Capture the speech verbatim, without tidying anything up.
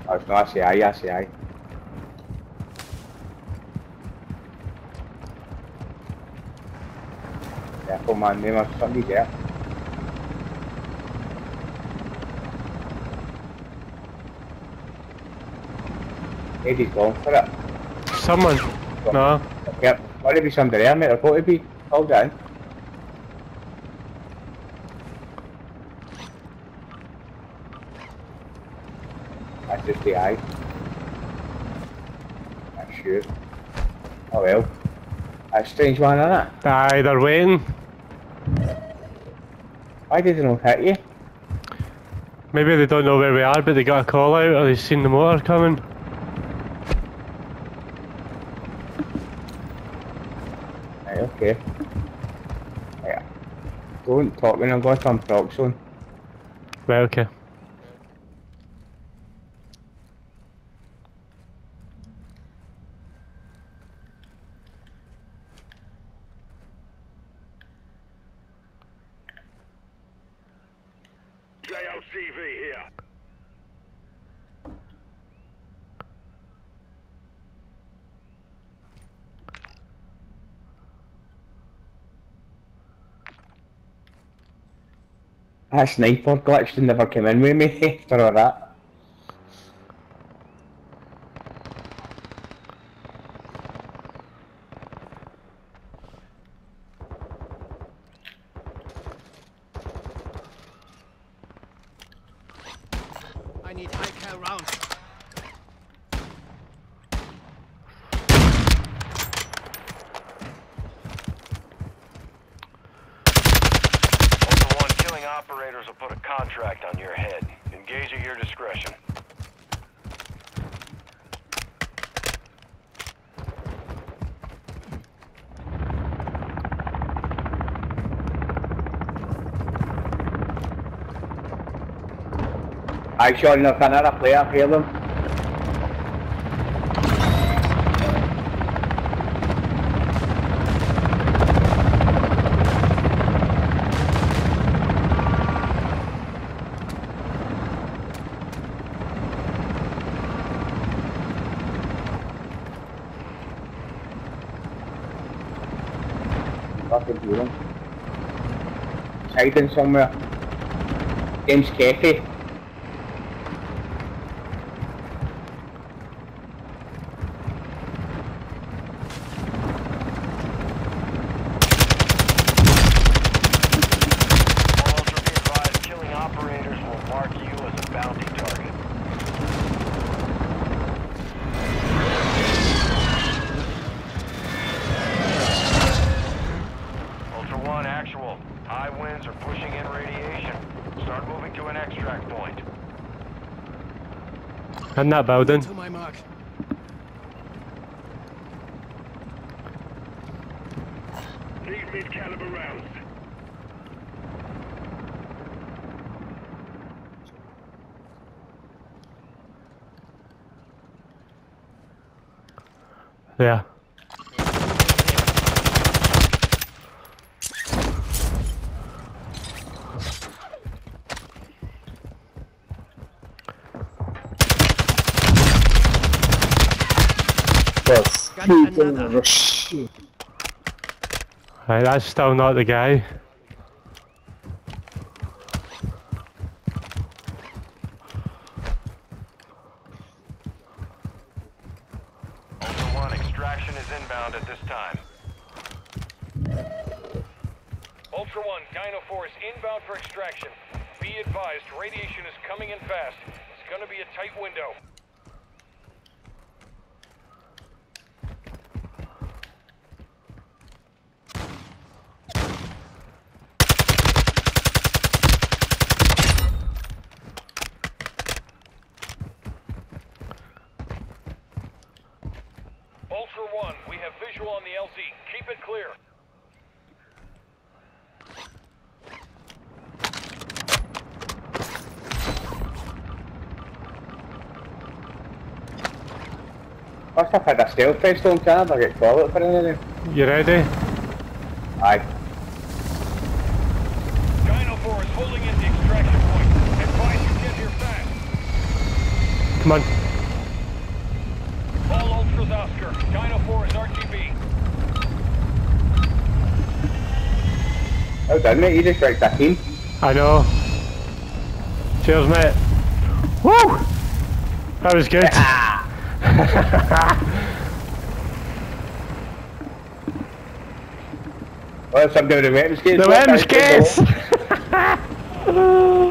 Oh, it's not A C I, A C I. Careful man, there must somebody there. Eddie's going for it. Someone? So, no. Yep, got to be somebody there, mate. There's got to be. Hold on. That's just the eye. That's shoot. Oh well. That's a strange one, isn't it? Aye, they're waiting. Why did they not hit you? Maybe they don't know where we are, but they got a call out or they've seen the motor coming. Right, okay. Yeah. Don't talk when I'm going to proc zone. Right, okay. J L C V here. That sniper glitched and never came in with me after all that. I need high cal rounds. Ultra One, killing operators will put a contract on your head. Engage at your discretion. I shot enough another player, hear them. Fucking hear them. Hiding somewhere. James Caffey. High winds are pushing in radiation. Start moving to an extract point. In that building. To my mark. Need mid-caliber rounds. Yeah. Got another. Right, that's still not the guy. Ultra One, extraction is inbound at this time. Ultra One, Dino Force inbound for extraction. Be advised, radiation is coming in fast. It's gonna be a tight window. Ultra One, we have visual on the L Z. Keep it clear. Must have had a stealth test on Canada, I get called for anything. You ready? Aye. Dino Force holding in the extraction point. Advise you get here fast. Come on. All Ultras Oscar. Dino four is R T B. Oh, didn't it? You just wrecked that team. I know. Cheers, mate. Woo! That was good. Well, some doing the weapon skates. The weapon skates!